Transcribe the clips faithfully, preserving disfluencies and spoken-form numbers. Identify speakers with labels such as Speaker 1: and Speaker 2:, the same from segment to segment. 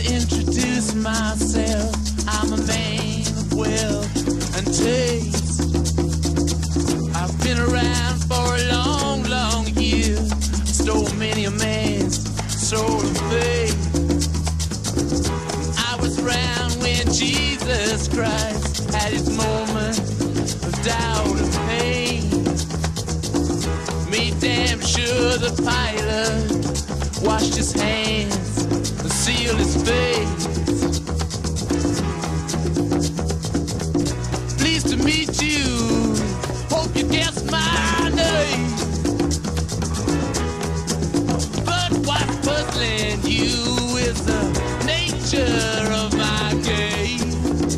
Speaker 1: introduce myself. I'm a man of wealth and taste. I've been around for a long, long year. Stole many a man's soul of faith. I was around when Jesus Christ had his moment of doubt and pain. Made damn sure the pilot washed his hands and sealed his face. Pleased to meet you, hope you guess my name. But what's puzzling you is the nature of my game.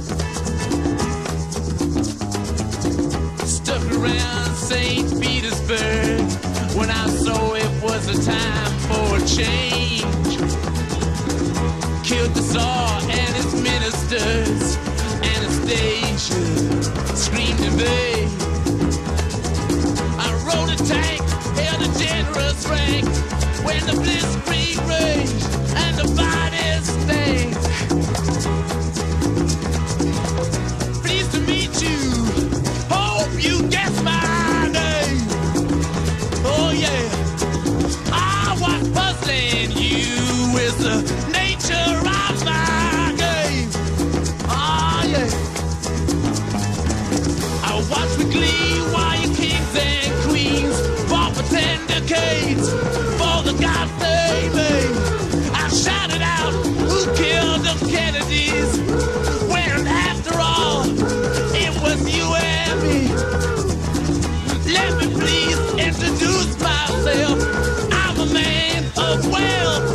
Speaker 1: Stuck around Saint Petersburg when I saw it was a time for a change. Killed the Tsar and his ministers. Anastasia screamed in vain. I rode a tank, held a generous rank when the blitzkrieg raged and the bodies stank. Pleased to meet you, hope you guess my name. Oh yeah, ah, what's puzzling you is the nature of my game. Ah yeah, I watch with glee while you kings and queens fought for ten decades for the gods they made. I shouted out, who killed the Kennedys? When after all, it was you and me. Let me please introduce myself. I'm a man of wealth